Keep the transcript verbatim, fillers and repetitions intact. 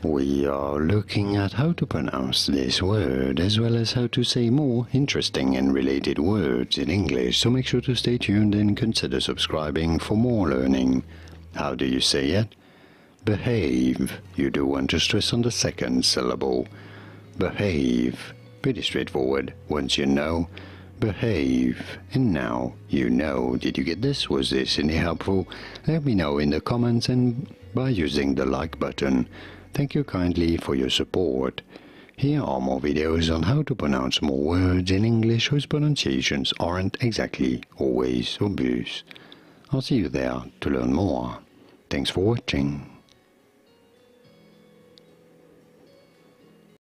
We are looking at how to pronounce this word as well as how to say more interesting and related words in English, so make sure to stay tuned and consider subscribing for more learning. How do you say it? Behave. You do want to stress on the second syllable. Behave. Pretty straightforward once you know. Behave. And now you know. Did you get this? Was this any helpful? Let me know in the comments and by using the like button. Thank you kindly for your support. Here are more videos on how to pronounce more words in English whose pronunciations aren't exactly always obvious. I'll see you there to learn more. Thanks for watching.